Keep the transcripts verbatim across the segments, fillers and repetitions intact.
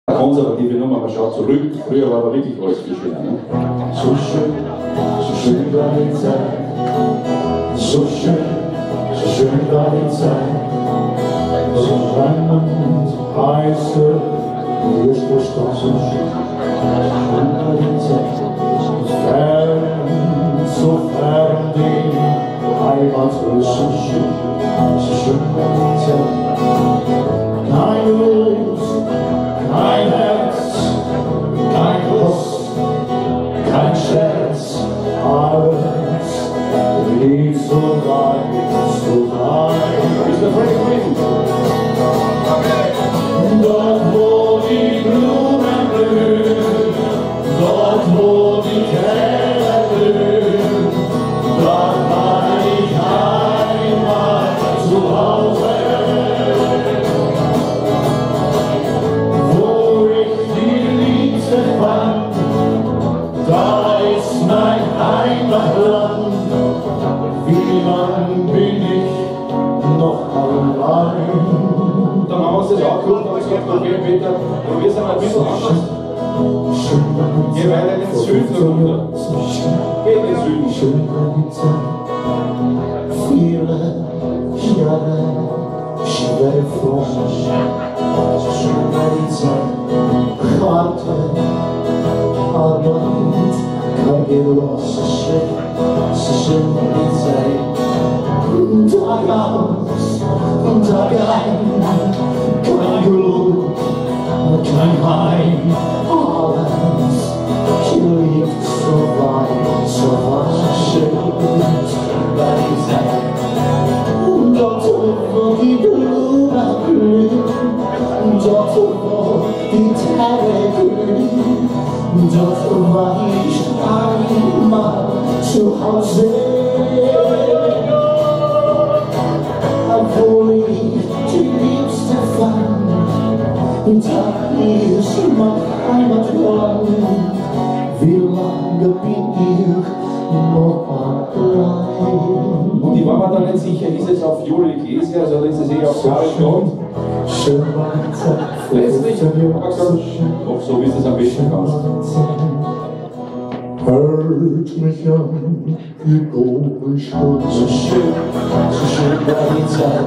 Konservative Nummer, man schaut zurück, früher war aber wirklich alles viel schöner. Ne? So schön, so schön war die Zeit, so schön, so schön war die Zeit, so spannend, heiße, wir sprechen so schön, so schön war die Zeit, so fern, so fern die Heimat, so schön, so schön war die Zeit, kein Los, kein Herz, kein Kuss, kein Scherz, alles lief so weit, so weit. Mister Freddie Quinn. Dort wo die Blumen blühen, dort wo die Täler blühen, dort war ich einmal zu Hause. Da ist mein Heimatland, wie lang bin ich noch allein? Dann haben wir uns das auch geguckt und gesagt, okay Peter, wir sind ein bisschen anders. Geh weiter in den Süden runter. Geh in den Süden. Viele Jahre schwer vor mich, so schön war die Zeit, harte Arbeit, kein Genuss, so schön, so schön war die Zeit. Tag aus und Tag ein, kein Glück, kein Heim, alles liegt so weit, so weit, schön war die Zeit. Dort wo die Blumen blühen, dort wo die Täler glühen, dort war ich einmal zu Hause. Obwohl ich die Liebste fand, da ist mein Heimatland. Wie lange bin ich noch allein? Und ich war mir da nicht sicher, ist es auf Jule Iglesias oder ist es eher auf Karel Gott? Schön war die Zeit, Letztlich habe ich gesagt, doch so wie es es am besten kannst. Hört mich an, wie komisch und so schön, so schön war die Zeit.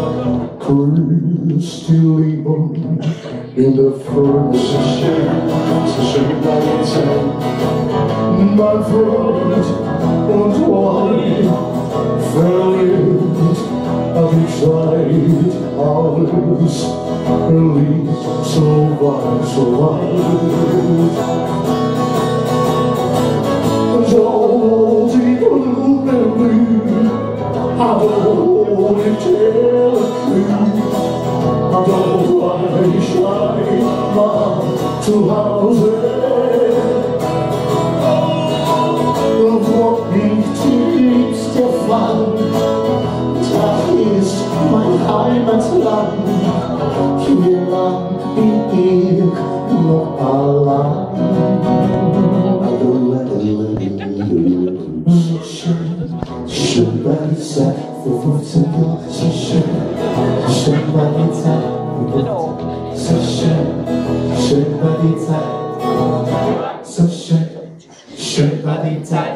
Grüß die Liebe in der Freude, so schön, so schön war die Zeit. Mein Freund und Freund, verliebt hab ich Zeit, alles liegt so weit, so weit. Dort die Blumen blühen, aber ohne Täler glühen, dort war ich einmal zu Hause. Wo ich die Liebste fand, da ist mein Heimatland. Wie lang bin ich noch allein? Schön war die Zeit vor fünfzehn Jahren, so schön, schön war die Zeit, so schön, schön war die Zeit, so schön, schön war die Zeit.